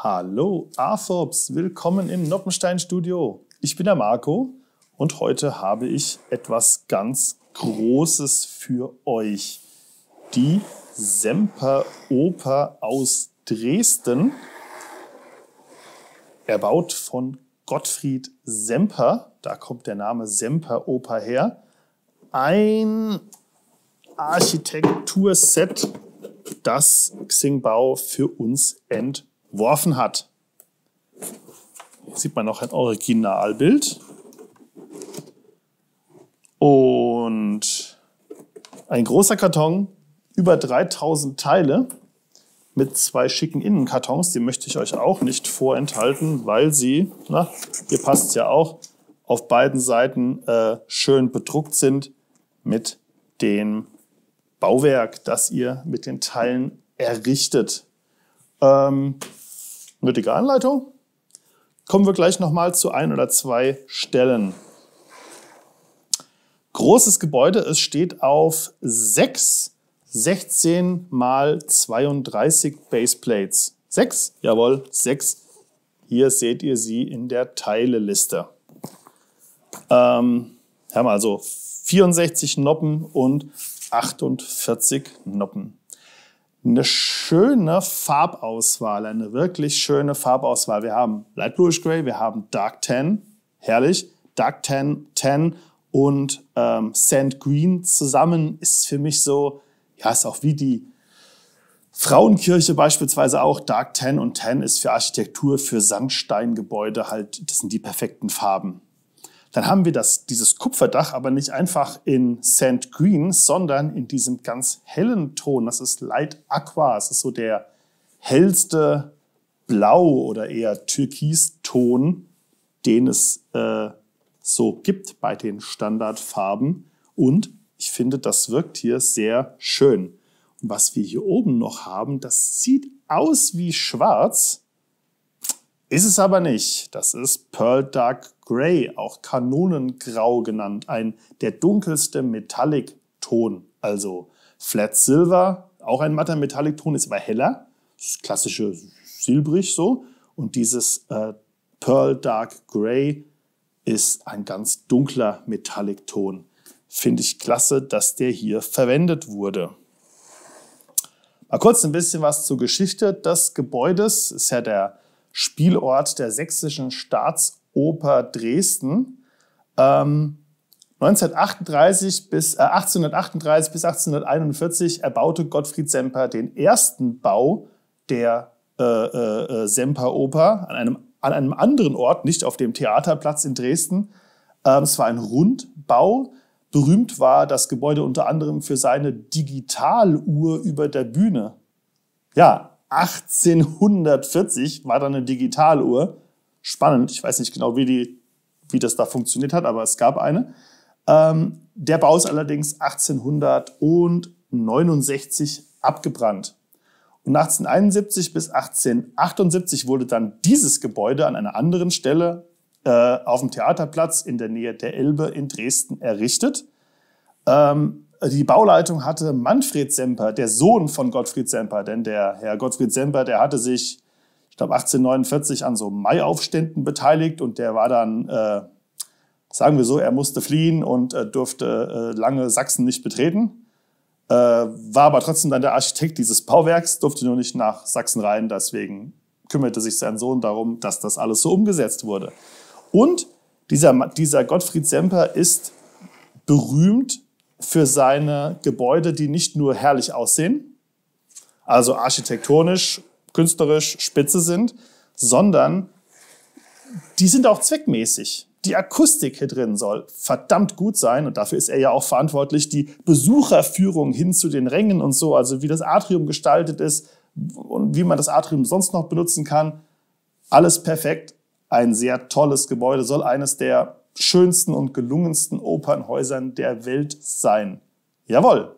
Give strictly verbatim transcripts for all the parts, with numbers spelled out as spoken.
Hallo AFOPS, willkommen im Noppenstein-Studio. Ich bin der Marco und heute habe ich etwas ganz Großes für euch. Die Semperoper aus Dresden, erbaut von Gottfried Semper, da kommt der Name Semperoper her. Ein Architekturset, das Xingbao für uns entworfen hat. Hier sieht man noch ein Originalbild. Und ein großer Karton, über dreitausend Teile mit zwei schicken Innenkartons. Die möchte ich euch auch nicht vorenthalten, weil sie, na, hier passt es ja auch, auf beiden Seiten äh, schön bedruckt sind mit dem Bauwerk, das ihr mit den Teilen errichtet. Ähm, nötige Anleitung. Kommen wir gleich nochmal zu ein oder zwei Stellen. Großes Gebäude, es steht auf sechs sechzehn mal zweiunddreißig Baseplates. Sechs? Jawohl, sechs. Hier seht ihr sie in der Teileliste. Ähm, haben wir also vierundsechzig Noppen und achtundvierzig Noppen. Eine schöne Farbauswahl, eine wirklich schöne Farbauswahl. Wir haben Light Bluish Gray, wir haben Dark Tan, herrlich. Dark Tan, Tan und ähm, Sand Green zusammen ist für mich so, ja, ist auch wie die Frauenkirche beispielsweise auch. Dark Tan und Tan ist für Architektur, für Sandsteingebäude halt, das sind die perfekten Farben. Dann haben wir das, dieses Kupferdach, aber nicht einfach in Sand Green, sondern in diesem ganz hellen Ton. Das ist Light Aqua. Das ist so der hellste Blau oder eher Türkiston, den es äh, so gibt bei den Standardfarben. Und ich finde, das wirkt hier sehr schön. Und was wir hier oben noch haben, das sieht aus wie schwarz. Ist es aber nicht. Das ist Pearl Dark Grey, auch Kanonengrau genannt. Ein der dunkelste Metallic-Ton. Also Flat Silver, auch ein matter Metallic-Ton, ist aber heller. Das klassische silbrig so. Und dieses äh, Pearl Dark Grey ist ein ganz dunkler Metallic-Ton. Finde ich klasse, dass der hier verwendet wurde. Mal kurz ein bisschen was zur Geschichte des Gebäudes. Ist ja der Spielort der Sächsischen Staatsoper Dresden. Ähm, neunzehnhundertachtunddreißig bis, äh, achtzehnhundertachtunddreißig bis achtzehnhunderteinundvierzig erbaute Gottfried Semper den ersten Bau der äh, äh, Semperoper an einem, an einem anderen Ort, nicht auf dem Theaterplatz in Dresden. Ähm, es war ein Rundbau. Berühmt war das Gebäude unter anderem für seine Digitaluhr über der Bühne. Ja, achtzehnhundertvierzig war da eine Digitaluhr. Spannend, ich weiß nicht genau, wie, die, wie das da funktioniert hat, aber es gab eine. Ähm, der Bau ist allerdings achtzehnhundertneunundsechzig abgebrannt. Und achtzehnhunderteinundsiebzig bis achtzehnhundertachtundsiebzig wurde dann dieses Gebäude an einer anderen Stelle äh, auf dem Theaterplatz in der Nähe der Elbe in Dresden errichtet. Ähm, Die Bauleitung hatte Manfred Semper, der Sohn von Gottfried Semper. Denn der Herr Gottfried Semper, der hatte sich, ich glaube, achtzehnhundertneunundvierzig an so Maiaufständen beteiligt. Und der war dann, äh, sagen wir so, er musste fliehen und äh, durfte äh, lange Sachsen nicht betreten. Äh, war aber trotzdem dann der Architekt dieses Bauwerks, durfte nur nicht nach Sachsen rein. Deswegen kümmerte sich sein Sohn darum, dass das alles so umgesetzt wurde. Und dieser, dieser Gottfried Semper ist berühmt für seine Gebäude, die nicht nur herrlich aussehen, also architektonisch, künstlerisch spitze sind, sondern die sind auch zweckmäßig. Die Akustik hier drin soll verdammt gut sein und dafür ist er ja auch verantwortlich. Die Besucherführung hin zu den Rängen und so, also wie das Atrium gestaltet ist und wie man das Atrium sonst noch benutzen kann, alles perfekt. Ein sehr tolles Gebäude, soll eines der schönsten und gelungensten Opernhäusern der Welt sein. Jawohl.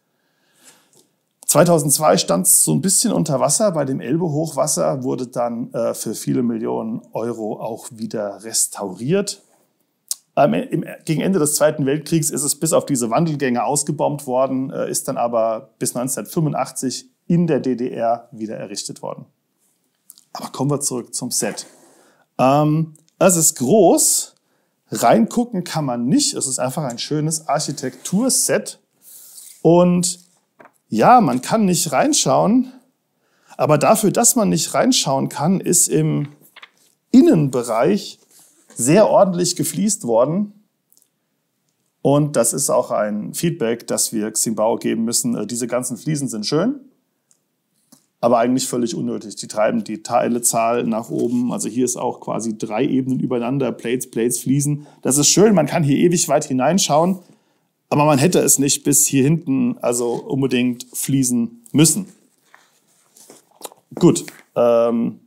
zweitausendzwei stand es so ein bisschen unter Wasser. Bei dem Elbe-Hochwasser wurde dann äh, für viele Millionen Euro auch wieder restauriert. Ähm, im, gegen Ende des Zweiten Weltkriegs ist es bis auf diese Wandelgänge ausgebombt worden, äh, ist dann aber bis neunzehnhundertfünfundachtzig in der D D R wieder errichtet worden. Aber kommen wir zurück zum Set. Ähm, es ist groß. Reingucken kann man nicht. Es ist einfach ein schönes Architekturset. Und ja, man kann nicht reinschauen. Aber dafür, dass man nicht reinschauen kann, ist im Innenbereich sehr ordentlich gefliest worden. Und das ist auch ein Feedback, das wir Xingbao geben müssen. Diese ganzen Fliesen sind schön, aber eigentlich völlig unnötig. Die treiben die Teilezahl nach oben. Also hier ist auch quasi drei Ebenen übereinander, Plates, Plates, Fliesen. Das ist schön, man kann hier ewig weit hineinschauen, aber man hätte es nicht bis hier hinten also unbedingt fließen müssen. Gut, ähm,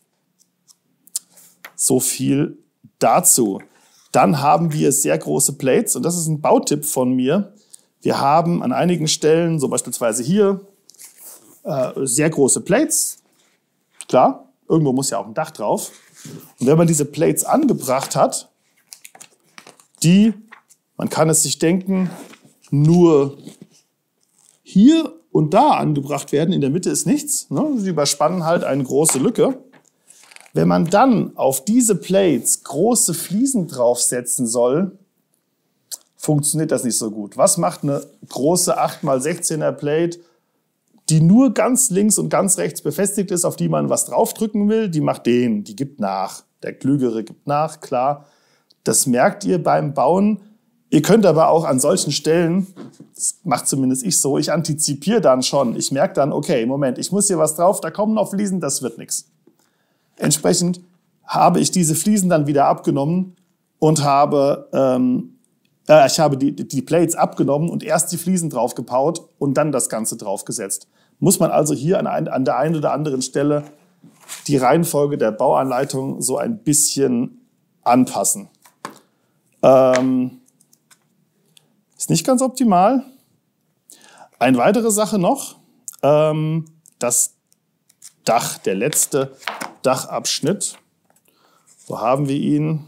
so viel dazu. Dann haben wir sehr große Plates und das ist ein Bautipp von mir. Wir haben an einigen Stellen, so beispielsweise hier, äh, sehr große Plates. Klar, irgendwo muss ja auch ein Dach drauf. Und wenn man diese Plates angebracht hat, die, man kann es sich denken, nur hier und da angebracht werden, in der Mitte ist nichts, ne? Sie überspannen halt eine große Lücke. Wenn man dann auf diese Plates große Fliesen draufsetzen soll, funktioniert das nicht so gut. Was macht eine große acht mal sechzehner Plate, die nur ganz links und ganz rechts befestigt ist, auf die man was draufdrücken will? Die macht den, die gibt nach. Der Klügere gibt nach, klar. Das merkt ihr beim Bauen. Ihr könnt aber auch an solchen Stellen, das macht zumindest ich so, ich antizipiere dann schon. Ich merke dann, okay, Moment, ich muss hier was drauf, da kommen noch Fliesen, das wird nichts. Entsprechend habe ich diese Fliesen dann wieder abgenommen und habe, ähm, äh, ich habe die, die Plates abgenommen und erst die Fliesen draufgebaut und dann das Ganze draufgesetzt. Muss man also hier an, ein, an der einen oder anderen Stelle die Reihenfolge der Bauanleitung so ein bisschen anpassen. Ähm, ist nicht ganz optimal. Eine weitere Sache noch, ähm, das Dach, der letzte Dachabschnitt. Wo haben wir ihn?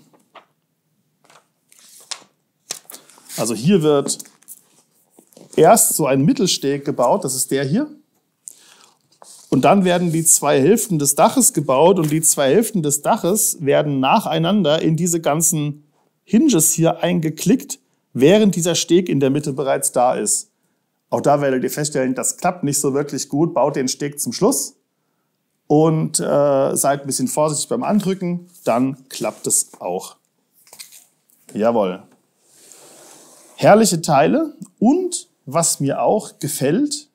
Also hier wird erst so ein Mittelsteg gebaut, das ist der hier. Und dann werden die zwei Hälften des Daches gebaut und die zwei Hälften des Daches werden nacheinander in diese ganzen Hinges hier eingeklickt, während dieser Steg in der Mitte bereits da ist. Auch da werdet ihr feststellen, das klappt nicht so wirklich gut. Baut den Steg zum Schluss. Und äh, seid ein bisschen vorsichtig beim Andrücken, dann klappt es auch. Jawohl. Herrliche Teile und was mir auch gefällt,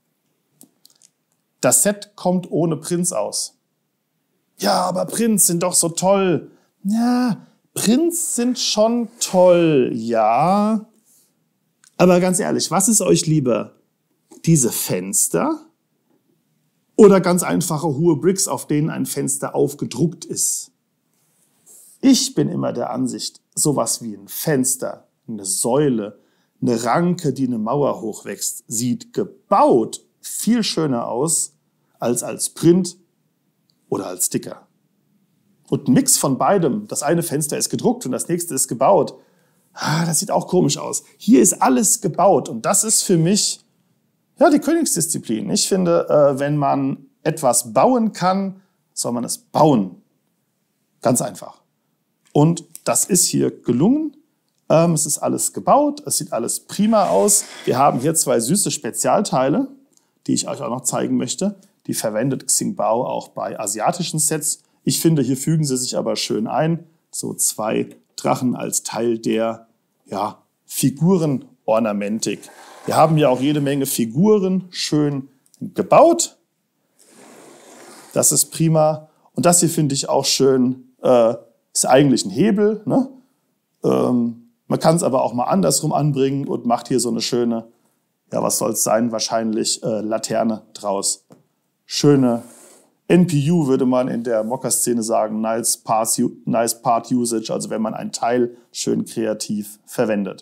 das Set kommt ohne Prints aus. Ja, aber Prints sind doch so toll. Ja, Prints sind schon toll, ja. Aber ganz ehrlich, was ist euch lieber? Diese Fenster? Oder ganz einfache hohe Bricks, auf denen ein Fenster aufgedruckt ist. Ich bin immer der Ansicht, sowas wie ein Fenster, eine Säule, eine Ranke, die eine Mauer hochwächst, sieht gebaut viel schöner aus als als Print oder als Sticker. Und ein Mix von beidem, das eine Fenster ist gedruckt und das nächste ist gebaut, ah, das sieht auch komisch aus. Hier ist alles gebaut und das ist für mich ja, die Königsdisziplin. Ich finde, äh, wenn man etwas bauen kann, soll man es bauen. Ganz einfach. Und das ist hier gelungen. Ähm, es ist alles gebaut, es sieht alles prima aus. Wir haben hier zwei süße Spezialteile, die ich euch auch noch zeigen möchte. Die verwendet Xingbao auch bei asiatischen Sets. Ich finde, hier fügen sie sich aber schön ein. So zwei Drachen als Teil der ja, Figurenornamentik. Wir haben hier auch jede Menge Figuren schön gebaut. Das ist prima. Und das hier finde ich auch schön. Äh, ist eigentlich ein Hebel. Ne? Ähm, man kann es aber auch mal andersrum anbringen und macht hier so eine schöne, ja was soll es sein, wahrscheinlich äh, Laterne draus. Schöne N P U würde man in der Mocker-Szene sagen, nice part, nice part usage, also wenn man ein Teil schön kreativ verwendet.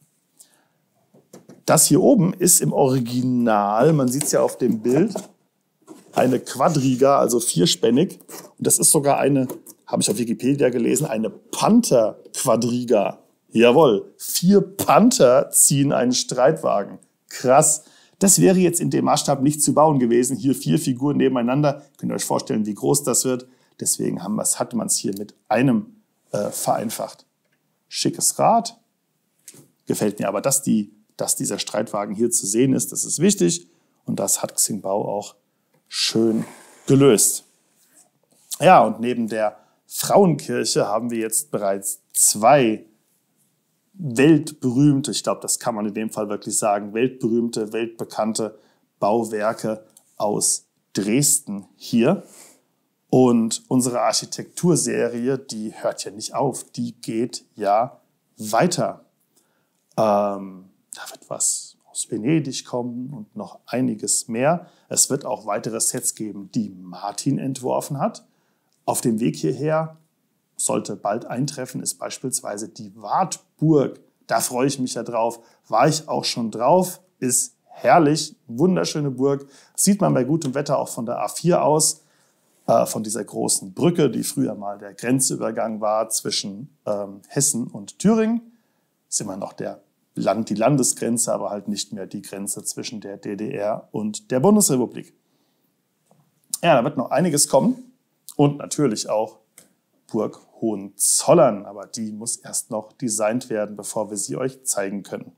Das hier oben ist im Original, man sieht es ja auf dem Bild, eine Quadriga, also vierspännig. Und das ist sogar eine, habe ich auf Wikipedia gelesen, eine Panther-Quadriga. Jawohl, vier Panther ziehen einen Streitwagen. Krass. Das wäre jetzt in dem Maßstab nicht zu bauen gewesen. Hier vier Figuren nebeneinander. Könnt ihr euch vorstellen, wie groß das wird. Deswegen haben wir's, hatte man es hier mit einem äh, vereinfacht. Schickes Rad. Gefällt mir aber, dass, die, dass dieser Streitwagen hier zu sehen ist. Das ist wichtig. Und das hat Xingbao auch schön gelöst. Ja, und neben der Frauenkirche haben wir jetzt bereits zwei weltberühmte, ich glaube, das kann man in dem Fall wirklich sagen, weltberühmte, weltbekannte Bauwerke aus Dresden hier. Und unsere Architekturserie, die hört ja nicht auf, die geht ja weiter. Ähm, da wird was aus Venedig kommen und noch einiges mehr. Es wird auch weitere Sets geben, die Martin entworfen hat. Auf dem Weg hierher sollte bald eintreffen, ist beispielsweise die Wartburg. Da freue ich mich ja drauf. War ich auch schon drauf. Ist herrlich, wunderschöne Burg. Sieht man bei gutem Wetter auch von der A vier aus, äh, von dieser großen Brücke, die früher mal der Grenzübergang war zwischen ähm, Hessen und Thüringen. Ist immer noch der Land, die Landesgrenze, aber halt nicht mehr die Grenze zwischen der D D R und der Bundesrepublik. Ja, da wird noch einiges kommen. Und natürlich auch Burg Hohenzollern, aber die muss erst noch designt werden, bevor wir sie euch zeigen können.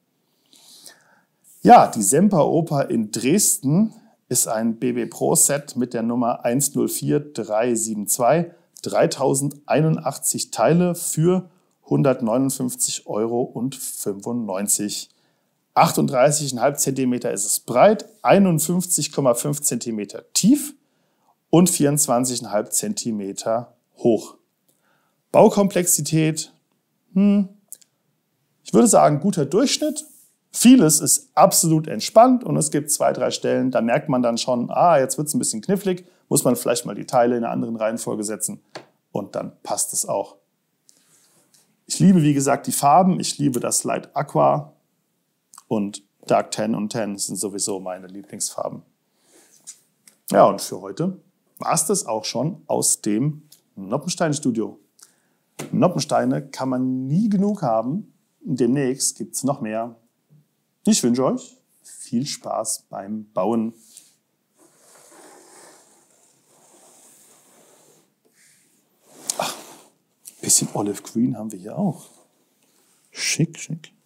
Ja, die Semperoper in Dresden ist ein B B Pro Set mit der Nummer eins null vier drei sieben zwei, dreitausendeinundachtzig Teile für hundertneunundfünfzig Euro fünfundneunzig. achtunddreißig Komma fünf Zentimeter ist es breit, einundfünfzig Komma fünf Zentimeter tief und vierundzwanzig Komma fünf Zentimeter hoch. Baukomplexität, hm, ich würde sagen, guter Durchschnitt. Vieles ist absolut entspannt und es gibt zwei, drei Stellen, da merkt man dann schon, ah, jetzt wird es ein bisschen knifflig, muss man vielleicht mal die Teile in einer anderen Reihenfolge setzen und dann passt es auch. Ich liebe, wie gesagt, die Farben. Ich liebe das Light Aqua und Dark Tan und Tan sind sowieso meine Lieblingsfarben. Ja, und für heute war es das auch schon aus dem Noppenstein-Studio. Noppensteine kann man nie genug haben. Demnächst gibt es noch mehr. Ich wünsche euch viel Spaß beim Bauen. Ach, ein bisschen Olive Green haben wir hier auch. Schick, schick.